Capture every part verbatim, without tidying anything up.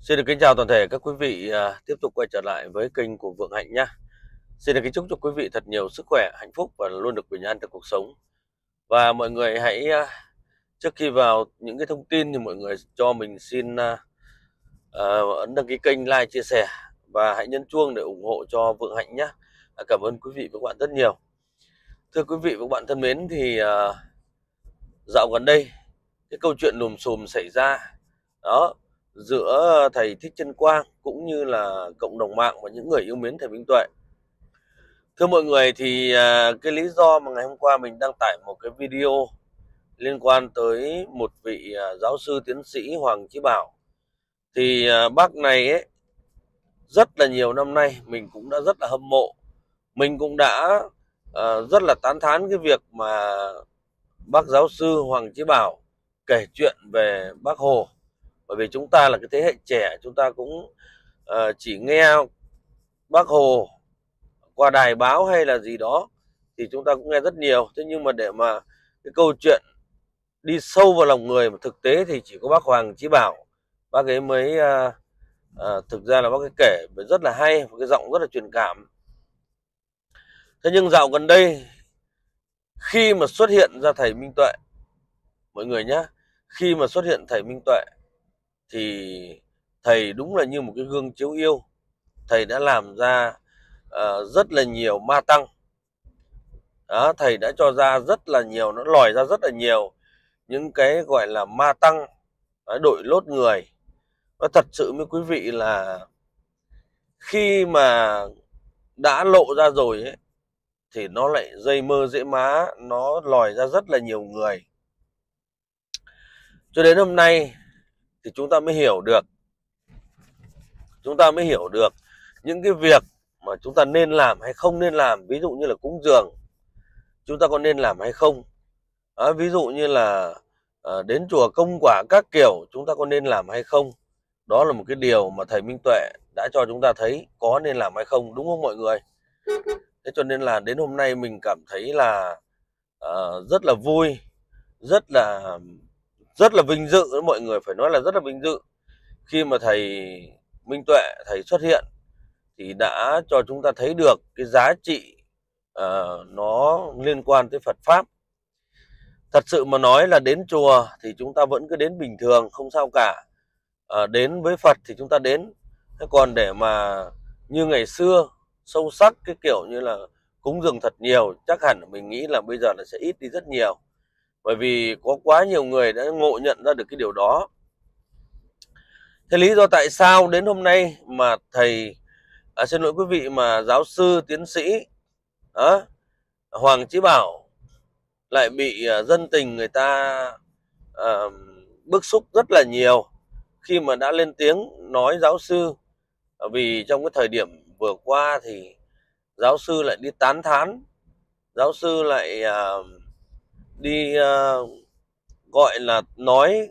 Xin được kính chào toàn thể các quý vị, à, tiếp tục quay trở lại với kênh của Vượng Hạnh nhá. Xin được kính chúc cho quý vị thật nhiều sức khỏe, hạnh phúc và luôn được bình an trong cuộc sống. Và mọi người hãy, a, trước khi vào những cái thông tin thì mọi người cho mình xin, a, ờ, ấn đăng ký kênh, like, chia sẻ và hãy nhấn chuông để ủng hộ cho Vượng Hạnh nhá. À, cảm ơn quý vị và các bạn rất nhiều. Thưa quý vị và các bạn thân mến, thì, à, dạo gần đây cái câu chuyện lùm xùm xảy ra, đó, giữa thầy Thích Trân Quang cũng như là cộng đồng mạng và những người yêu mến thầy Minh Tuệ. Thưa mọi người, thì, à, cái lý do mà ngày hôm qua mình đăng tải một cái video liên quan tới một vị, à, giáo sư tiến sĩ Hoàng Chí Bảo. Thì, à, bác này ấy, rất là nhiều năm nay mình cũng đã rất là hâm mộ, mình cũng đã, ờ, rất là tán thán cái việc mà bác giáo sư Hoàng Chí Bảo kể chuyện về Bác Hồ. Bởi vì chúng ta là cái thế hệ trẻ, chúng ta cũng, ờ, chỉ nghe Bác Hồ qua đài báo hay là gì đó thì chúng ta cũng nghe rất nhiều. Thế nhưng mà để mà cái câu chuyện đi sâu vào lòng người mà thực tế thì chỉ có bác Hoàng Chí Bảo. Bác ấy mới, a, à, thực ra là bác ấy kể rất là hay, một cái giọng rất là truyền cảm. Thế nhưng dạo gần đây, khi mà xuất hiện ra thầy Minh Tuệ, mọi người nhá, khi mà xuất hiện thầy Minh Tuệ thì thầy đúng là như một cái gương chiếu yêu. Thầy đã làm ra, ờ, rất là nhiều ma tăng. Đó, thầy đã cho ra rất là nhiều, nó lòi ra rất là nhiều những cái, gọi là, ma tăng, đấy, đội lốt người. Nói thật sự với quý vị là khi mà đã lộ ra rồi ấy, thì nó lại dây mơ dễ má, nó lòi ra rất là nhiều người. Cho đến hôm nay thì chúng ta mới hiểu được, chúng ta mới hiểu được những cái việc mà chúng ta nên làm hay không nên làm. Ví dụ như là cúng dường, chúng ta có nên làm hay không? Đó, ví dụ như là, ờ, đến chùa công quả các kiểu, chúng ta có nên làm hay không? Đó là một cái điều mà thầy Minh Tuệ đã cho chúng ta thấy có nên làm hay không, đúng không mọi người? Thế cho nên là đến hôm nay mình cảm thấy là, ờ, rất là vui, rất là rất là vinh dự đấy mọi người, phải nói là rất là vinh dự khi mà thầy Minh Tuệ, thầy xuất hiện thì đã cho chúng ta thấy được cái giá trị, ờ, nó liên quan tới Phật Pháp. Thật sự mà nói là đến chùa thì chúng ta vẫn cứ đến bình thường, không sao cả. Ờ, đến với Phật thì chúng ta đến. Thế còn để mà như ngày xưa, sâu sắc cái kiểu như là cúng dường thật nhiều, chắc hẳn mình nghĩ là bây giờ là sẽ ít đi rất nhiều. Bởi vì có quá nhiều người đã ngộ nhận ra được cái điều đó. Thế lý do tại sao đến hôm nay mà thầy, à, xin lỗi quý vị, mà giáo sư, tiến sĩ đó, Hoàng Chí Bảo lại bị uh, dân tình người ta uh, bức xúc rất là nhiều khi mà đã lên tiếng nói giáo sư. Vì trong cái thời điểm vừa qua thì giáo sư lại đi tán thán, giáo sư lại uh, đi uh, gọi là nói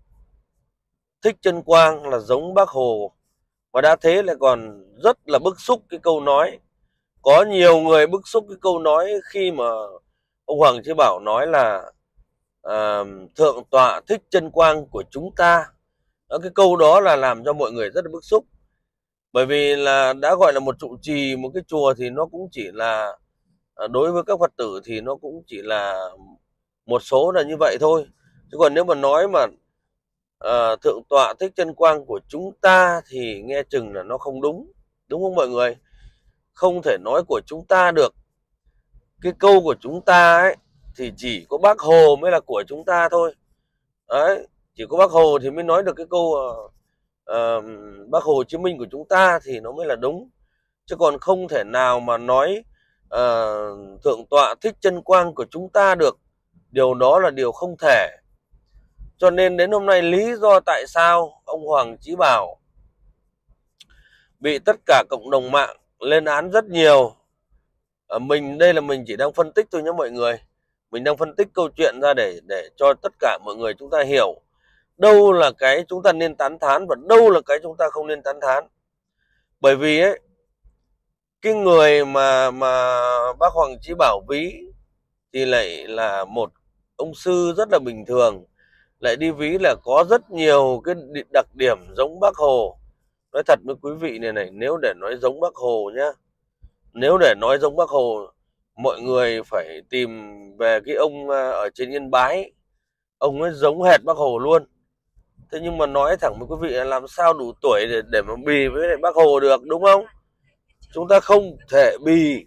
Thích Trân Quang là giống Bác Hồ, và đã thế lại còn rất là bức xúc cái câu nói. Có nhiều người bức xúc cái câu nói khi mà ông Hoàng Chí Bảo nói là uh, Thượng tọa Thích Trân Quang của chúng ta. Đó, cái câu đó là làm cho mọi người rất là bức xúc. Bởi vì là đã gọi là một trụ trì, một cái chùa thì nó cũng chỉ là, đối với các Phật tử thì nó cũng chỉ là một số là như vậy thôi. Chứ còn nếu mà nói mà uh, Thượng tọa Thích Trân Quang của chúng ta thì nghe chừng là nó không đúng. Đúng không mọi người? Không thể nói của chúng ta được. Cái câu của chúng ta ấy thì chỉ có Bác Hồ mới là của chúng ta thôi. Đấy, chỉ có Bác Hồ thì mới nói được cái câu uh, uh, Bác Hồ Chí Minh của chúng ta thì nó mới là đúng. Chứ còn không thể nào mà nói uh, Thượng tọa Thích Trân Quang của chúng ta được. Điều đó là điều không thể. Cho nên đến hôm nay lý do tại sao ông Hoàng Chí Bảo bị tất cả cộng đồng mạng lên án rất nhiều. À, mình đây là mình chỉ đang phân tích thôi nhé mọi người. Mình đang phân tích câu chuyện ra để để cho tất cả mọi người chúng ta hiểu đâu là cái chúng ta nên tán thán và đâu là cái chúng ta không nên tán thán. Bởi vì ấy, cái người mà mà bác Hoàng Chí Bảo ví thì lại là một ông sư rất là bình thường, lại đi ví là có rất nhiều cái đặc điểm giống Bác Hồ. Nói thật với quý vị này này, nếu để nói giống Bác Hồ nhá, nếu để nói giống Bác Hồ, mọi người phải tìm về cái ông ở trên Yên Bái, ông ấy giống hệt Bác Hồ luôn. Thế nhưng mà nói thẳng với quý vị là làm sao đủ tuổi để để mà bì với lại Bác Hồ được, đúng không? Chúng ta không thể bì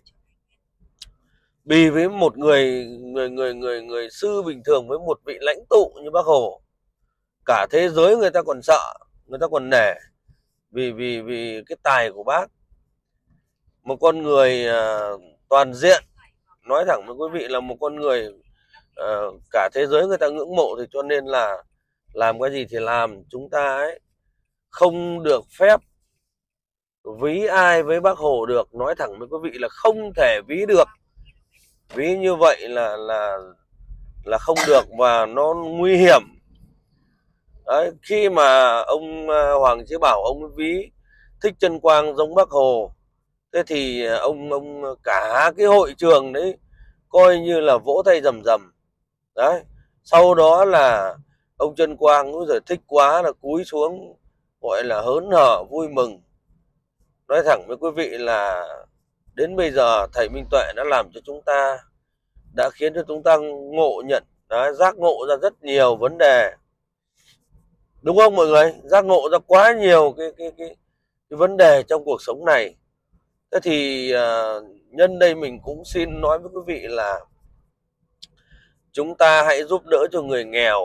bì với một người người người người người sư bình thường với một vị lãnh tụ như Bác Hồ. Cả thế giới người ta còn sợ, người ta còn nể vì vì vì cái tài của bác. Một con người uh, toàn diện, nói thẳng với quý vị là một con người uh, cả thế giới người ta ngưỡng mộ, thì cho nên là làm cái gì thì làm, chúng ta ấy không được phép ví ai với Bác Hồ được. Nói thẳng với quý vị là không thể ví được, ví như vậy là là là không được và nó nguy hiểm. Đấy, khi mà ông Hoàng Chí Bảo ông ví Thích Trân Quang giống Bác Hồ, thế thì ông ông cả cái hội trường đấy coi như là vỗ tay rầm rầm. Đấy, sau đó là ông Trân Quang cũng rồi thích quá là cúi xuống gọi là hớn hở vui mừng. Nói thẳng với quý vị là đến bây giờ thầy Minh Tuệ đã làm cho chúng ta, đã khiến cho chúng ta ngộ nhận, đã giác ngộ ra rất nhiều vấn đề, đúng không mọi người? Giác ngộ ra quá nhiều cái cái cái, cái vấn đề trong cuộc sống này. Thế thì uh, nhân đây mình cũng xin nói với quý vị là chúng ta hãy giúp đỡ cho người nghèo.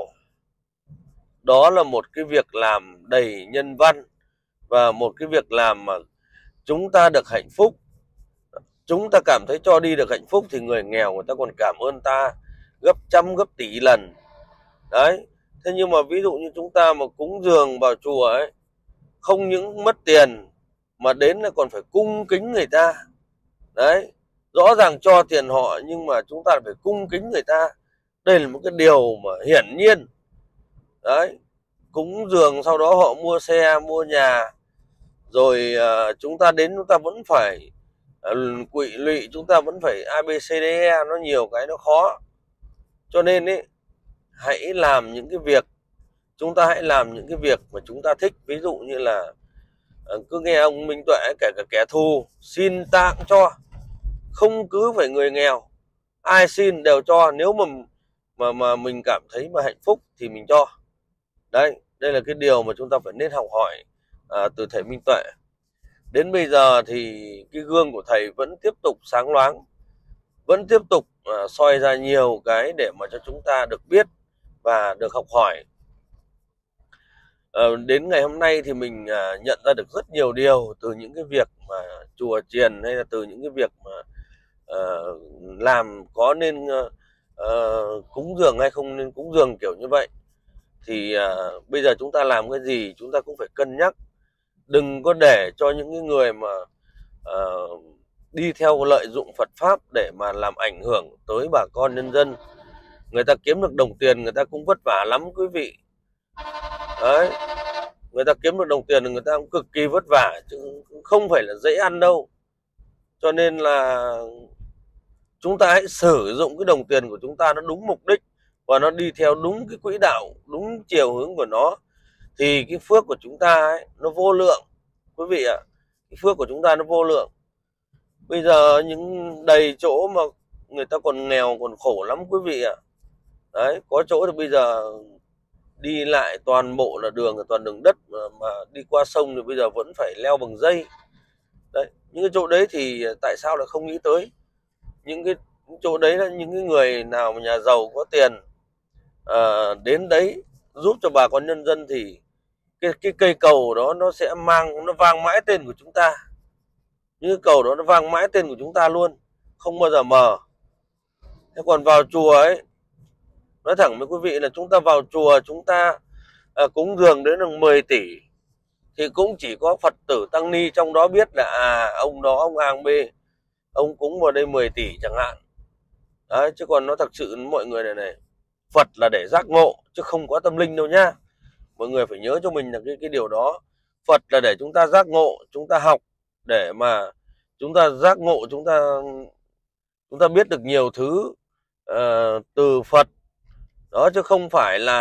Đó là một cái việc làm đầy nhân văn và một cái việc làm mà chúng ta được hạnh phúc. Chúng ta cảm thấy cho đi được hạnh phúc thì người nghèo người ta còn cảm ơn ta gấp trăm gấp tỷ lần. Đấy, thế nhưng mà ví dụ như chúng ta mà cúng dường vào chùa ấy, không những mất tiền mà đến là còn phải cung kính người ta. Đấy, rõ ràng cho tiền họ nhưng mà chúng ta phải cung kính người ta. Đây là một cái điều mà hiển nhiên. Đấy, cúng dường sau đó họ mua xe, mua nhà, rồi uh, chúng ta đến chúng ta vẫn phải uh, quỵ lụy, chúng ta vẫn phải a bê xê đê e, nó nhiều cái nó khó. Cho nên ấy, hãy làm những cái việc, chúng ta hãy làm những cái việc mà chúng ta thích. Ví dụ như là uh, cứ nghe ông Minh Tuệ, kể cả kẻ thù xin ta cũng cho, không cứ phải người nghèo, ai xin đều cho. Nếu mà mà mà mình cảm thấy mà hạnh phúc thì mình cho. Đấy, đây là cái điều mà chúng ta phải nên học hỏi à, từ thầy Minh Tuệ. Đến bây giờ thì cái gương của thầy vẫn tiếp tục sáng loáng, vẫn tiếp tục à, soi ra nhiều cái để mà cho chúng ta được biết và được học hỏi. À, đến ngày hôm nay thì mình à, nhận ra được rất nhiều điều từ những cái việc mà chùa chiền, hay là từ những cái việc mà à, làm có nên à, cúng dường hay không nên cúng dường kiểu như vậy. Thì à, bây giờ chúng ta làm cái gì chúng ta cũng phải cân nhắc, đừng có để cho những cái người mà à, đi theo lợi dụng Phật pháp để mà làm ảnh hưởng tới bà con nhân dân. Người ta kiếm được đồng tiền người ta cũng vất vả lắm quý vị. Đấy, người ta kiếm được đồng tiền người ta cũng cực kỳ vất vả chứ không phải là dễ ăn đâu. Cho nên là chúng ta hãy sử dụng cái đồng tiền của chúng ta nó đúng mục đích và nó đi theo đúng cái quỹ đạo, đúng chiều hướng của nó, thì cái phước của chúng ta ấy, nó vô lượng quý vị ạ. Cái phước của chúng ta nó vô lượng. Bây giờ những đầy chỗ mà người ta còn nghèo còn khổ lắm quý vị ạ. Đấy, có chỗ thì bây giờ đi lại toàn bộ là đường toàn đường đất, mà, mà đi qua sông thì bây giờ vẫn phải leo bằng dây. Đấy, những cái chỗ đấy thì tại sao lại không nghĩ tới? Những cái chỗ đấy là những cái người nào mà nhà giàu có tiền à, đến đấy giúp cho bà con nhân dân thì cái cái cây cầu đó nó sẽ mang nó vang mãi tên của chúng ta. Những cái cầu đó nó vang mãi tên của chúng ta luôn, không bao giờ mờ. Thế còn vào chùa ấy, nói thẳng với quý vị là chúng ta vào chùa chúng ta à, cúng dường đến được mười tỷ thì cũng chỉ có Phật tử tăng ni trong đó biết là à ông đó ông hàng B ông cúng vào đây mười tỷ chẳng hạn. Đấy, chứ còn nó thật sự mọi người này này, Phật là để giác ngộ chứ không có tâm linh đâu nhá. Mọi người phải nhớ cho mình là cái cái điều đó. Phật là để chúng ta giác ngộ, chúng ta học để mà chúng ta giác ngộ, chúng ta chúng ta biết được nhiều thứ uh, từ Phật đó, chứ không phải là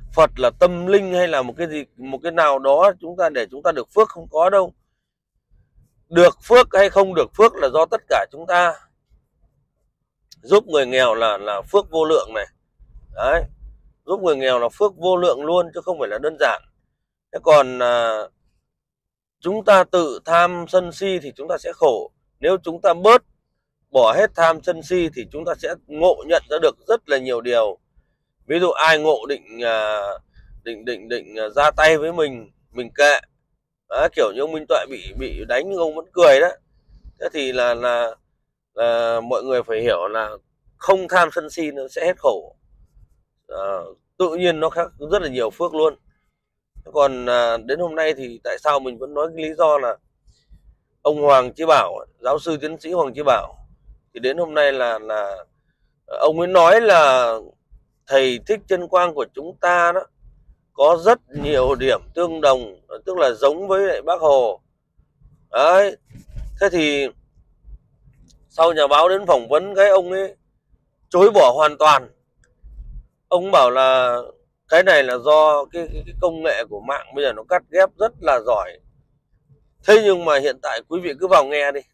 Phật là tâm linh hay là một cái gì, một cái nào đó chúng ta để chúng ta được phước, không có đâu. Được phước hay không được phước là do tất cả chúng ta. Giúp người nghèo là là phước vô lượng này. Đấy, giúp người nghèo là phước vô lượng luôn chứ không phải là đơn giản. Thế còn à, chúng ta tự tham sân si thì chúng ta sẽ khổ. Nếu chúng ta bớt bỏ hết tham sân si thì chúng ta sẽ ngộ nhận ra được rất là nhiều điều. Ví dụ ai ngộ định à, định định định à, ra tay với mình, mình kệ. Đó, kiểu như ông Minh Tuệ bị bị đánh nhưng ông vẫn cười đó. Thế thì là là, là mọi người phải hiểu là không tham sân si nó sẽ hết khổ. À, tự nhiên nó khác rất là nhiều phước luôn. Còn à, đến hôm nay thì tại sao mình vẫn nói cái lý do là ông Hoàng Chí Bảo, giáo sư tiến sĩ Hoàng Chí Bảo, thì đến hôm nay là là ông ấy nói là thầy Thích Chân Quang của chúng ta đó có rất nhiều điểm tương đồng, tức là giống với lại Bác Hồ. Đấy, thế thì sau nhà báo đến phỏng vấn cái ông ấy chối bỏ hoàn toàn. Ông bảo là cái này là do cái, cái, cái công nghệ của mạng bây giờ nó cắt ghép rất là giỏi. Thế nhưng mà hiện tại quý vị cứ vào nghe đi,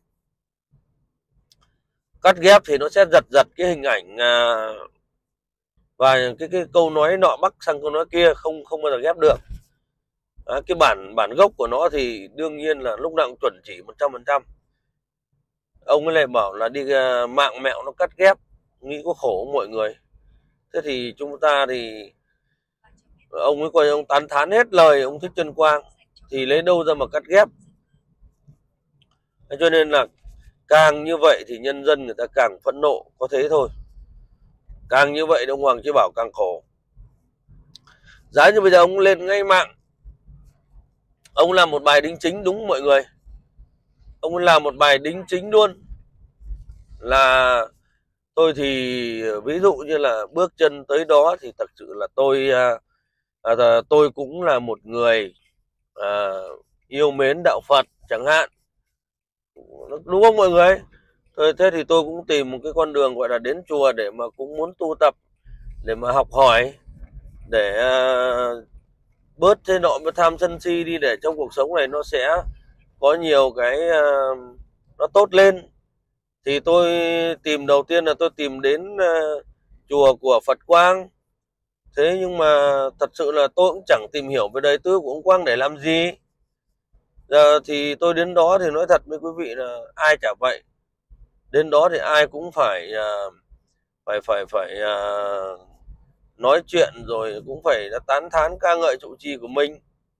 cắt ghép thì nó sẽ giật giật cái hình ảnh à, và cái cái câu nói nọ bắc sang câu nói kia, không không bao giờ ghép được. À, cái bản bản gốc của nó thì đương nhiên là lúc nào cũng chuẩn chỉ một trăm phần trăm. Ông ấy lại bảo là đi uh, mạng mẹo nó cắt ghép, nghĩ có khổ mọi người. Thế thì chúng ta thì ông ấy coi ông tán thán hết lời ông Thích Chân Quang thì lấy đâu ra mà cắt ghép. Thế cho nên là càng như vậy thì nhân dân người ta càng phẫn nộ, có thế thôi. Càng như vậy ông Hoàng Chí Bảo càng khổ. Giá như bây giờ ông lên ngay mạng, ông làm một bài đính chính đúng mọi người. Ông làm một bài đính chính luôn là tôi thì ví dụ như là bước chân tới đó thì thật sự là tôi à, tôi cũng là một người à, yêu mến đạo Phật chẳng hạn, đúng không mọi người? Thế thì tôi cũng tìm một cái con đường gọi là đến chùa để mà cũng muốn tu tập, để mà học hỏi, để à, bớt thế nọ với tham sân si đi, để trong cuộc sống này nó sẽ có nhiều cái uh, nó tốt lên. Thì tôi tìm đầu tiên là tôi tìm đến uh, chùa của Phật Quang. Thế nhưng mà thật sự là tôi cũng chẳng tìm hiểu về đời tư của ông Quang để làm gì. Giờ thì tôi đến đó thì nói thật với quý vị là ai chả vậy. Đến đó thì ai cũng phải uh, phải phải phải uh, nói chuyện rồi cũng phải tán thán ca ngợi trụ trì của mình.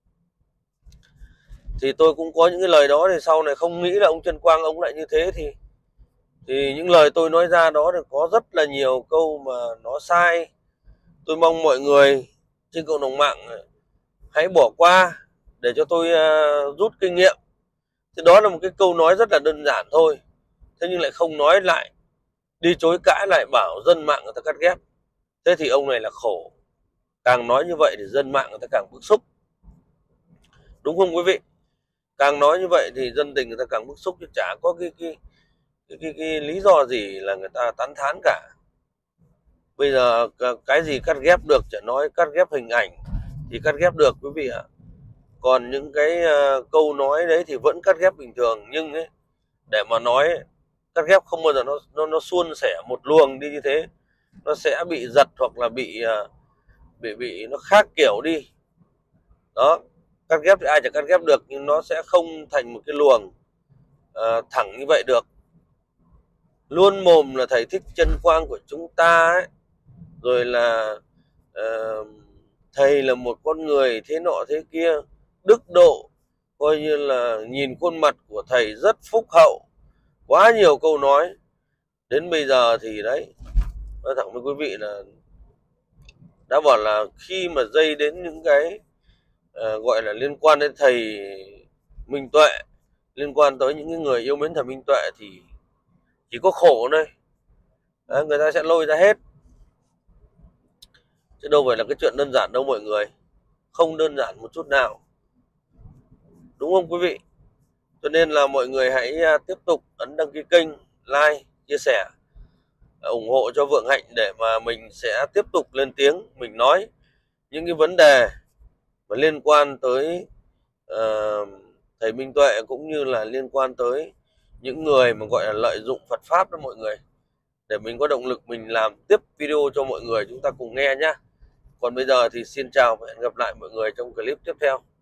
Thì tôi cũng có những cái lời đó, thì sau này không nghĩ là ông Chân Quang ông lại như thế, thì thì những lời tôi nói ra đó thì có rất là nhiều câu mà nó sai. Tôi mong mọi người trên cộng đồng mạng hãy bỏ qua để cho tôi uh, rút kinh nghiệm. Thì đó là một cái câu nói rất là đơn giản thôi, thế nhưng lại không nói lại, đi chối cãi lại bảo dân mạng người ta cắt ghép. Thế thì ông này là khổ. Càng nói như vậy thì dân mạng người ta càng bức xúc, đúng không quý vị? Càng nói như vậy thì dân tình người ta càng bức xúc, chứ chả có cái cái cái, cái, cái lý do gì là người ta tán thán cả. Bây giờ cái gì cắt ghép được, chả nói cắt ghép hình ảnh thì cắt ghép được quý vị ạ. Còn những cái uh, câu nói đấy thì vẫn cắt ghép bình thường, nhưng ấy, để mà nói cắt ghép không bao giờ nó nó nó suôn sẻ một luồng đi như thế, nó sẽ bị giật hoặc là bị uh, bị bị nó khác kiểu đi. Đó, cắt ghép thì ai chả cắt ghép được, nhưng nó sẽ không thành một cái luồng uh, thẳng như vậy được. Luôn mồm là thầy Thích Chân Quang của chúng ta ấy, rồi là uh, thầy là một con người thế nọ thế kia, đức độ, coi như là nhìn khuôn mặt của thầy rất phúc hậu, quá nhiều câu nói. Đến bây giờ thì đấy, nói thẳng với quý vị là đã bảo là khi mà dây đến những cái uh, gọi là liên quan đến thầy Minh Tuệ, liên quan tới những người yêu mến thầy Minh Tuệ thì chỉ có khổ thôi. Đấy, người ta sẽ lôi ra hết, chứ đâu phải là cái chuyện đơn giản đâu mọi người, không đơn giản một chút nào, đúng không quý vị? Cho nên là mọi người hãy tiếp tục ấn đăng ký kênh, like, chia sẻ, ủng hộ cho Vượng Hạnh để mà mình sẽ tiếp tục lên tiếng mình nói những cái vấn đề mà liên quan tới uh, thầy Minh Tuệ, cũng như là liên quan tới những người mà gọi là lợi dụng Phật pháp đó mọi người, để mình có động lực mình làm tiếp video cho mọi người chúng ta cùng nghe nhá. Còn bây giờ thì xin chào và hẹn gặp lại mọi người trong clip tiếp theo.